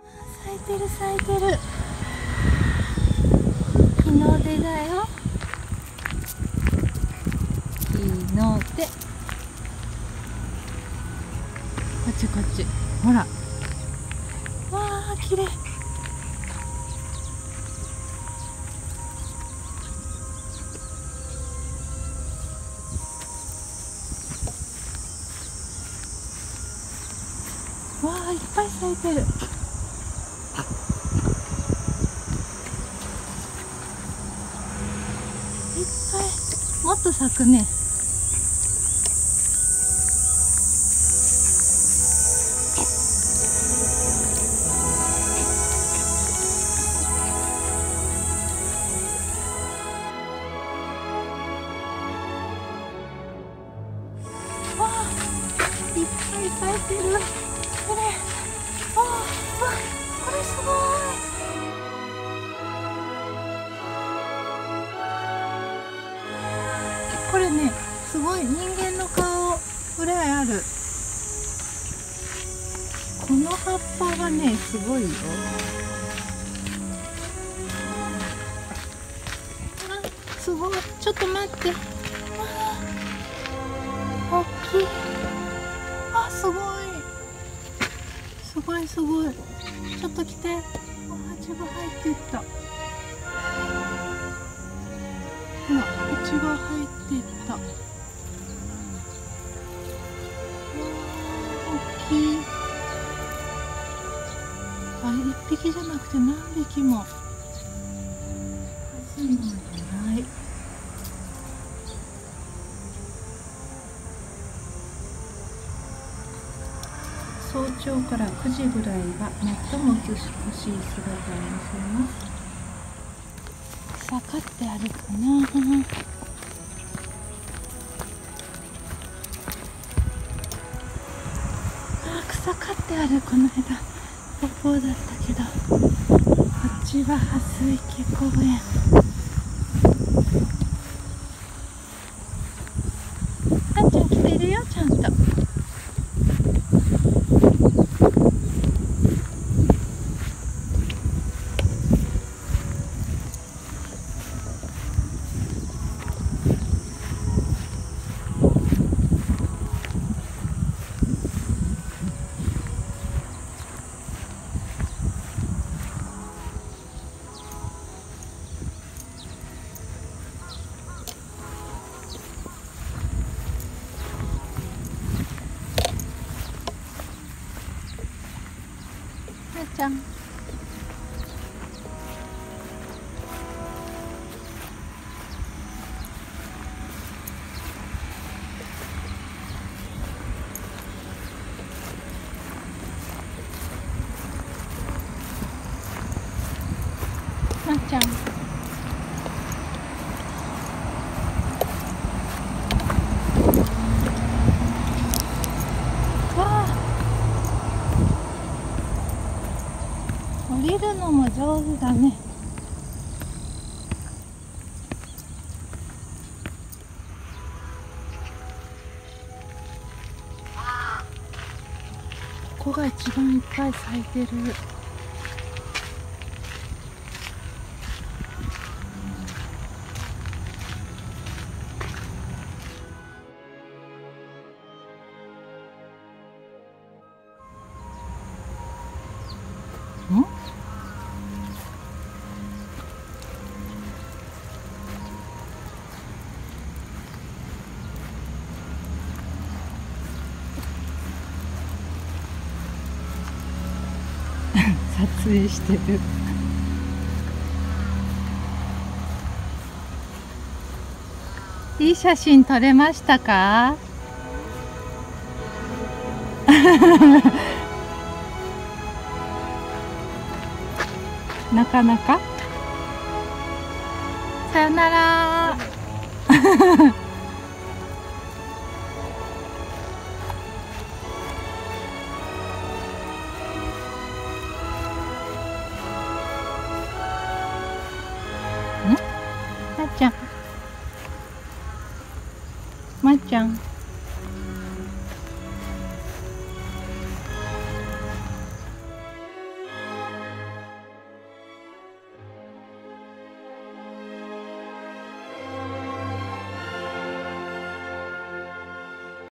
咲いてる咲いてる。日の出だよ。日の出。こっちこっち。ほら。わあ、綺麗。わあ、いっぱい咲いてる。もっと咲くね。わあ、いっぱい咲いてる。これ、わあ、これすごい。これね、すごい人間の顔ぐらいある。この葉っぱがね、すごいよ。あ、すごい。ちょっと待って。大きい。あ、すごい。すごいすごい。ちょっと来て。蜂が入っていった。ほら、蜂が入っていった。大きい。あ、一匹じゃなくて何匹も。数もいない。早朝から9時ぐらいが最も美しい姿を見せます。草刈ってあるかな。あ、草刈ってある。この間ポッポーだったけど、こっちは蓮池公園。あんちゃん来てるよ、ちゃんと。ちゃん。まっちゃん。わあ。降りるのも上手だね。ここが一番いっぱい咲いてる。ん？撮影してる。いい写真撮れましたか？なかなか。さよなら。